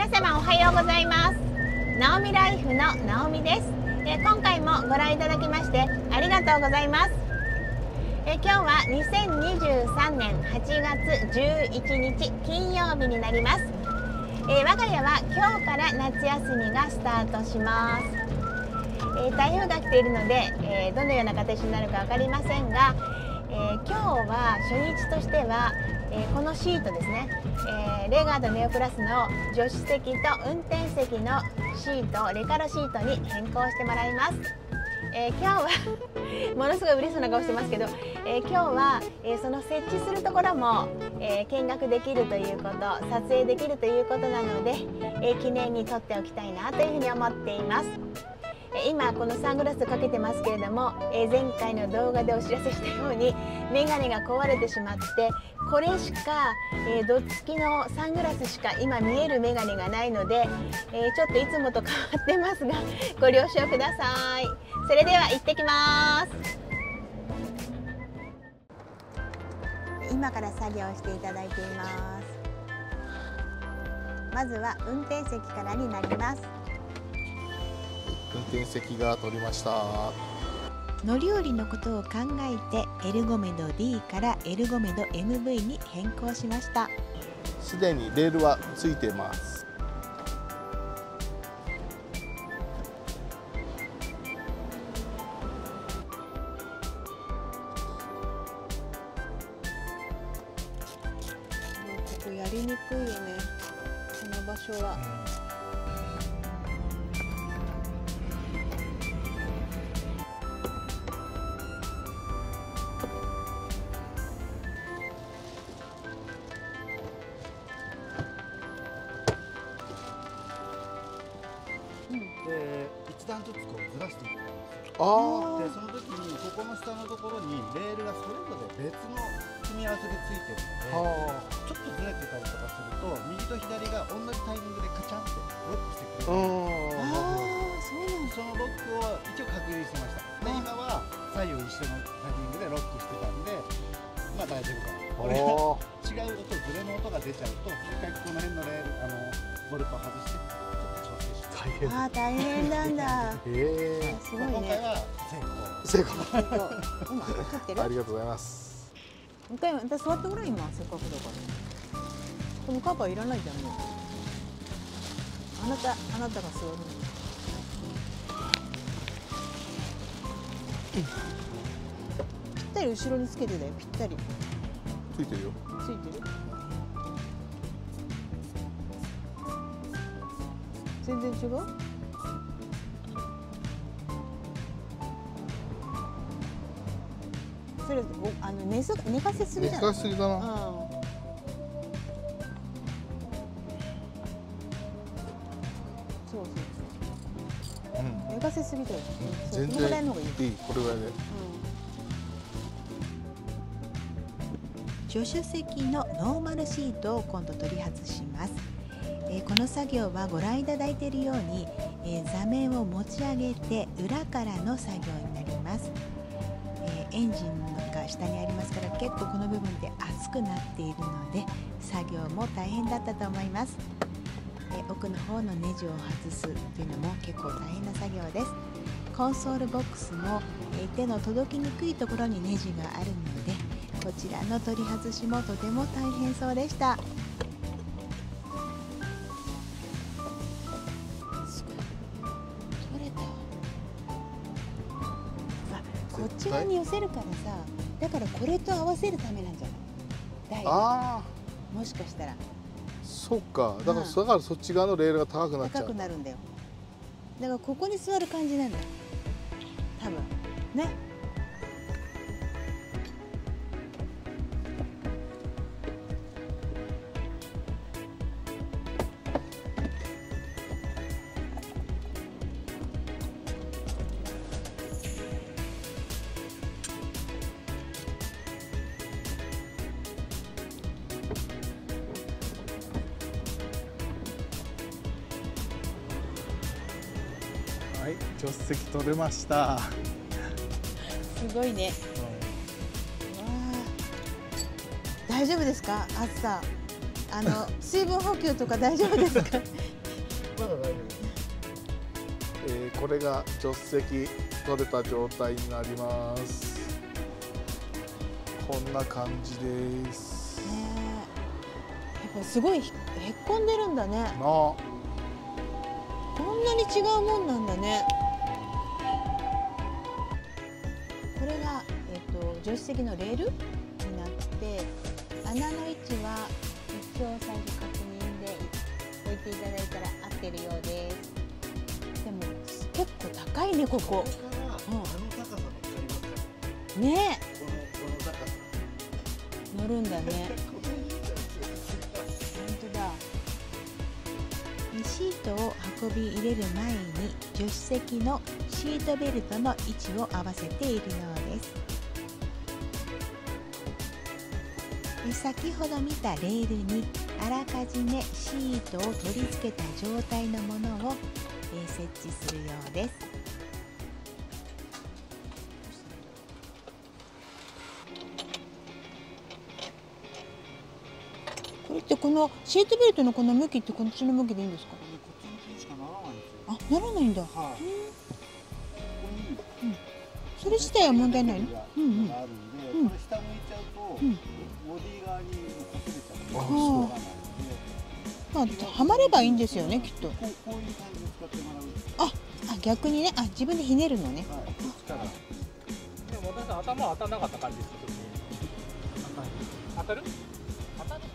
皆様おはようございます。ナオミライフのナオミです。今回もご覧いただきましてありがとうございます。今日は2023年8月11日金曜日になります。我が家は今日から夏休みがスタートします。台風が来ているので、どのような形になるか分かりませんが、今日は初日としては、このシートですね、レガードネオプラスの助手席と運転席のシートをレカロシートに変更してもらいます。今日はものすごい嬉しそうな顔してますけど、今日は、その設置するところも、見学できるということ、撮影できるということなので、記念に撮っておきたいなというふうに思っています。今このサングラスをかけてますけれども、前回の動画でお知らせしたようにメガネが壊れてしまって、これしか、ドッツキのサングラスしか今見えるメガネがないので、ちょっといつもと変わってますがご了承ください。それでは行ってきます。今から作業していただいています。まずは運転席からになります。 運転席が取りました。 乗り降りのことを考えてエルゴメド D からエルゴメド MV に変更しました。 すでにレールはついてます。 ここやりにくいよね、この場所は。 で一段ずつこうずらしていったんですよ。 あでその時にここの下のところにレールがそれぞれ別の組み合わせでついてるので、ちょっとずれてたりとかすると右と左が同じタイミングでカチャンってロックしてくれる。そのロックを一応確認してました。で今は左右一緒のタイミングでロックしてたんで、まあ大丈夫かな。これが違う音、ズレの音が出ちゃうと一回この辺のレールボルト外してちょっと調整して。 大変なんだ。 すごいね。 今回は成功。 今撮ってる。 ありがとうございます。 一回私座ってごらん、今せっかくだから。このカバーいらないじゃんもう。あなたが座るの。ぴったり後ろにつけてだよ、ぴったり。 ついてるよ。 ついてる。全然違う。それ寝かせすぎじゃない。 寝かせすぎだな。 そうそう。寝かせすぎだよ。 全然いい。これぐらいで。 助手席のノーマルシートを今度取り外します。この作業はご覧いただいているように、座面を持ち上げて裏からの作業になります。エンジンが下にありますから結構この部分で熱くなっているので作業も大変だったと思います。奥の方のネジを外すというのも結構大変な作業です。コンソールボックスも手の届きにくいところにネジがあるのでこちらの取り外しもとても大変そうでした。こっち側に寄せるからさ、だからこれと合わせるためなんじゃない？台もしかしたら。 そっか、だからそっち側のレールが高くなっちゃう。 高くなるんだよ。だからここに座る感じなんだよ。多分ね。 はい、助手席取れました。 すごいね。大丈夫ですか？暑さ水分補給とか大丈夫ですか？ まだ大丈夫。 これが助手席取れた状態になります。こんな感じです。 やっぱすごいへっこんでるんだね。こんなに違うもんなんだね。これが、助手席のレールになって穴の位置は一応最初確認で置いていただいたら合ってるようです。でも結構高いねここ。 これからあの高さ乗っかりますからねこの高さ乗るんだね。本当だ。シートを運び入れる前に助手席のシートベルトの位置を合わせているようです。先ほど見たレールにあらかじめシートを取り付けた状態のものを設置するようです。これってこのシートベルトのこの向きってこっちの向きでいいんですか？ こっちの向きしかならないんですよ。 あ、ならないんだ。 はい。ここにそれ自体は問題ないの？うんうん。 があるんで、これ下向いちゃうと、ボディ側にこすれちゃってしょうがないので、 まあはまればいいんですよね、きっと。 こういう感じで使ってもらう。 逆にね、自分でひねるのね。 はい。こっちから。 でも私は頭は当たらなかった感じですけどね。当たる？当たる？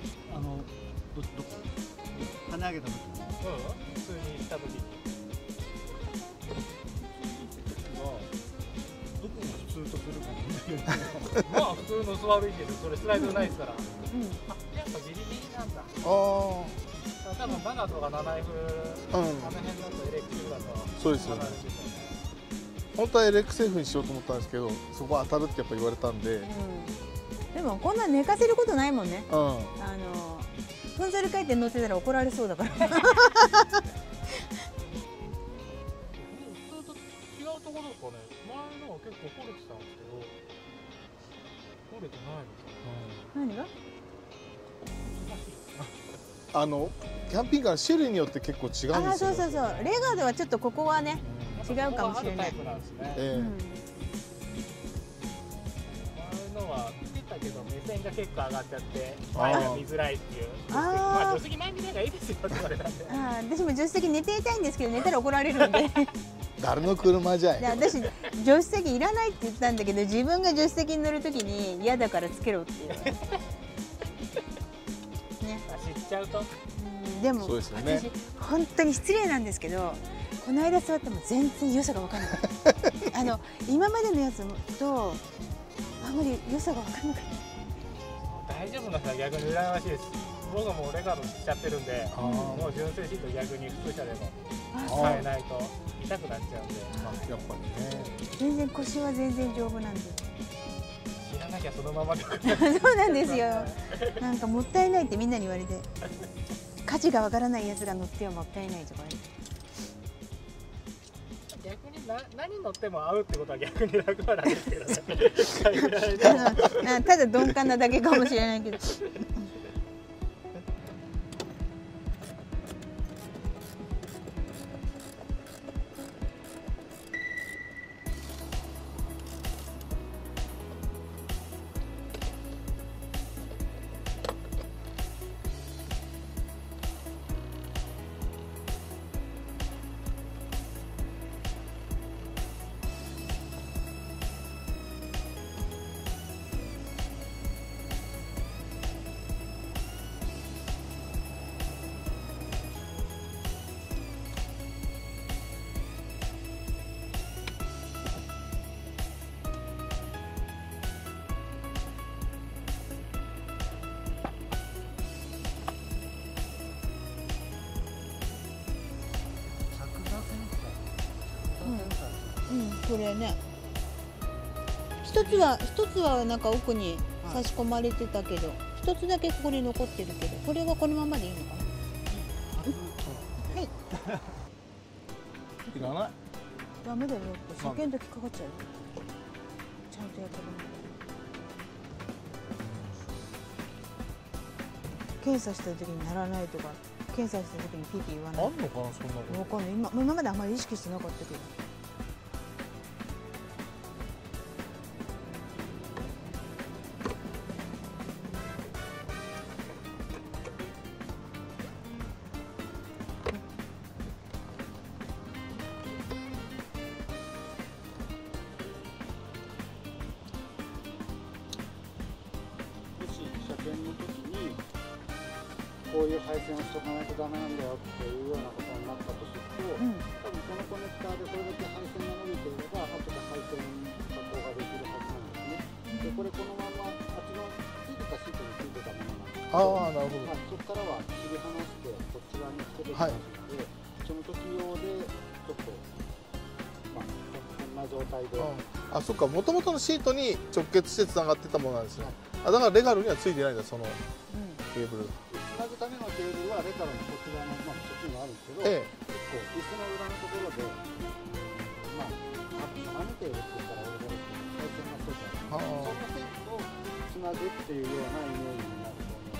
跳ね上げた時に。 普通にした時に。 どこが普通とするかまあ普通の座る位置でそれスライドないですから。やっぱギリギリなんだ。多分バナとか7F、あの辺だとエレクティブだと。 そうですよね。本当は LXF にしようと思ったんですけど、そこ当たるってやっぱ言われたんで。 でもこんな寝かせることないもんね。 うん。 ふんぞり返って乗ってたら怒られそうだから。 普通と違うところですかね。前のは結構掘れてたんですけど、掘れてないのかな。 何が？ キャンピングカーの種類によって結構違うんですよ。 そうそうそう。レガードはちょっとここはね、違うかもしれない。 前のは見てたけど目線が結構上がっちゃって前が見づらいっていう。まあ助手席前見ないがいいですよって言われたんで。 私も助手席寝ていたいんですけど寝たら怒られるんで。 誰の車じゃい。 私助手席いらないって言ったんだけど自分が助手席に乗るときに嫌だからつけろっていう。ね。 知っちゃうと。 でもそうですよね。 私本当に失礼なんですけどこの間座っても全然良さが分からなかった。今までのやつとあんまり良さが分からなかった。 大丈夫な人は逆に羨ましいです。僕はもうレガードしちゃってるんで、もう純正シート逆に普通車でも変えないと痛くなっちゃうんで。 やっぱりね。 全然腰は全然丈夫なんで。 知らなきゃそのままで。そうなんですよ。なんかもったいないってみんなに言われて。価値がわからないやつが乗ってはもったいないとか言って。 逆に何乗っても合うってことは逆に楽はないですけどね。 ただ鈍感なだけかもしれないけど。これね一つはなんか奥に差し込まれてたけど一つだけここに残ってるけどこれはこのままでいいのかな。はいいらない。 ダメだよ車検時かかっちゃうよ。ちゃんとやってる検査した時にならないとか、検査した時にピーピー言わない。 あんのかな、そんなこと。 わかんない。今まであんまり意識してなかったけど。 車検の時にこういう配線をしとかないとダメなんだよっていうようなことになったとすると、多分このコネクターでこれだけ配線が伸びていれば後で配線加工ができるはずなんですね。でこれこのままあっちのついてたシートについてたものなんですけど、 ああ、なるほど。 そこからは切り離してこっち側につけてきますので、その時用でちょっとこんな状態で。 あ、そっか、もともとのシートに直結してつながってたものなんですね。あ、だからレガルにはついてないんだ、そのケーブル。 つなぐためのケーブルはレガルのこっち側の、そっちにもあるんですけど、結構椅子の裏のところで、離れているって言ったら俺が配線がついてある、そんな線とつなぐっていうようなイメージになる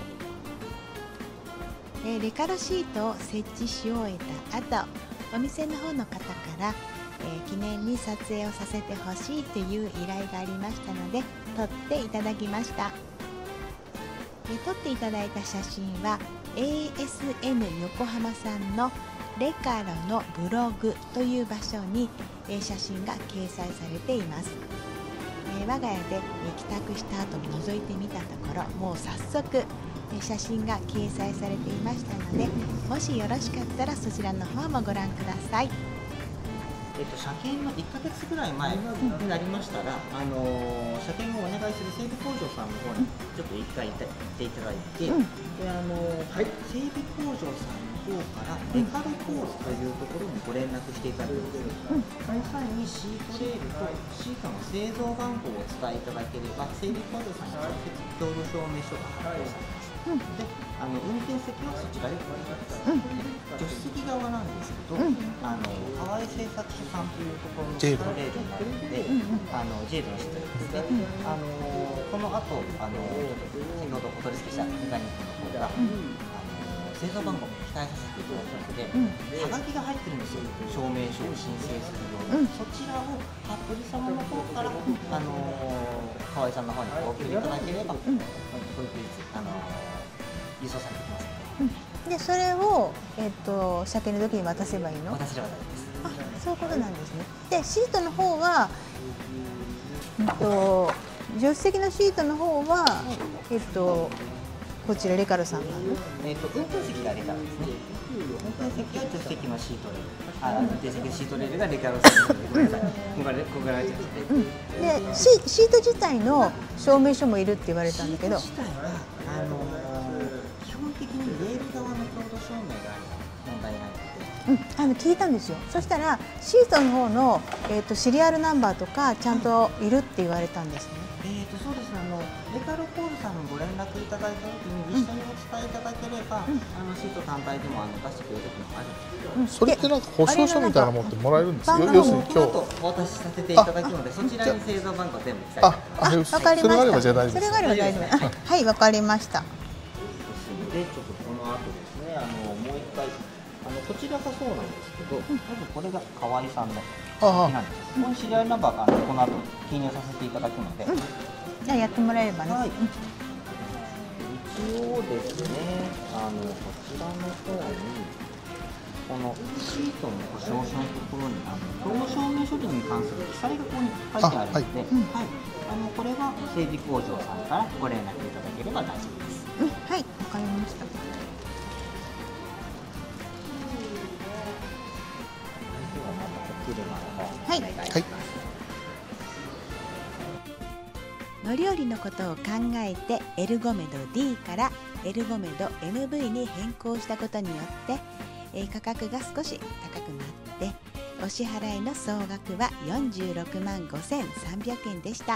と思います。 レカロシートを設置し終えた後、お店の方の方から記念に撮影をさせてほしいという依頼がありましたので撮っていただきました。撮っていただいた写真は ASM 横浜さんのレカロのブログという場所に写真が掲載されています。我が家で帰宅した後覗いてみたところ、もう早速写真が掲載されていましたので、もしよろしかったらそちらの方もご覧ください。 車検の1ヶ月ぐらい前になりましたら、車検をお願いする整備工場さんの方にちょっと1回行っていただいて、で整備工場さんの方からレカルコースというところにご連絡していただくんです。その際にシートレールとシートの製造番号をお伝えいただければ、整備工場さんに直接道路証明書が発行されます。で、運転席はそちらでご覧ください。助手席側なんですけど、河合製作所さんというところのシートレールになるので、ジェイドのシートですね。この後、先ほどお取り付けしたメカニックの方が、製造番号を記載させていただくので、はがきが入ってるんですよ。証明書を申請するように、そちらを服部様の方から河合さんの方にお送りいただければ、ご一律輸送されてきます。 でそれを車検の時に渡せばいいの？ 渡せれば大丈夫です。 あ、そういうことなんですね。でシートの方は助手席のシートの方はこちらレカルさんなの？ 運転席がレカルですね。運転席は助手席のシートレール。運転席のシートレールがレカルさんで、ごめんなさい。ここがられちゃって。 でシート自体の証明書もいるって言われたんだけど。 シート自体は基本的にレール側の強度証明があれば問題ないので。 聞いたんですよ。そしたらシートの方のシリアルナンバーとかちゃんといるって言われたんですね。 そうですね。レカルコールさんにご連絡いただいた時に一緒にお伝えいただければ、シート単体でも出してくれる時もあるんですけど。 それってなんか保証書みたいなものってもらえるんですか？ 要するに今日お渡しさせていただくので、そちらに製造番号全部記載してわかりました。 それがあればじゃあ大丈夫です。 それがあれば大丈夫。はい、わかりました。 で、ちょっとこの後ですね、もう一回こちらがそうなんですけど、まずこれが河合さんの手なんです。このシリアルナンバーがこの後記入させていただくので、 じゃあやってもらえればね。 はい。一応ですね、こちらの方にこのシートの保証書のところに道路証明書に関する記載がここに書いてあるので、これは整備工場さんからご連絡いただければ大丈夫です。 はい、わかりました。はい。乗り降りのことを考えてエルゴメド D からエルゴメド MV に変更したことによって価格が少し高くなってお支払いの総額は46万5300円でした。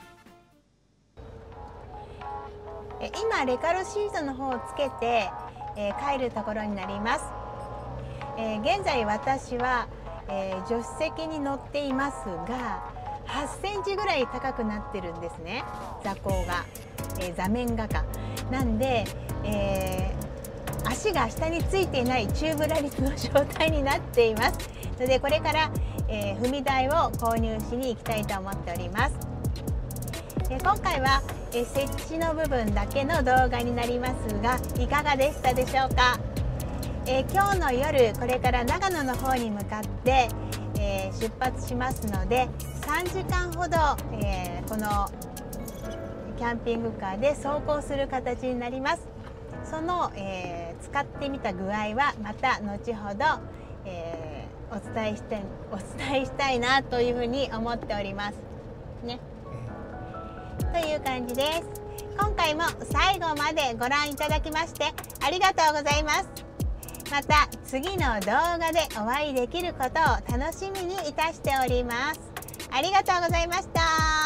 今レカルシートの方をつけて帰るところになります。現在私は助手席に乗っていますが8センチぐらい高くなってるんですね。座高が、座面がか、 なんで、足が下についていない宙ぶらりつの状態になっていますので、これから、踏み台を購入しに行きたいと思っております。今回は、設置の部分だけの動画になりますが、いかがでしたでしょうか。今日の夜これから長野の方に向かって、出発しますので、3時間ほど、このキャンピングカーで走行する形になります。その、使ってみた具合はまた後ほど、お伝えしたいなというふうに思っておりますね。という感じです。今回も最後までご覧いただきましてありがとうございます。また次の動画でお会いできることを楽しみにいたしております。ありがとうございました。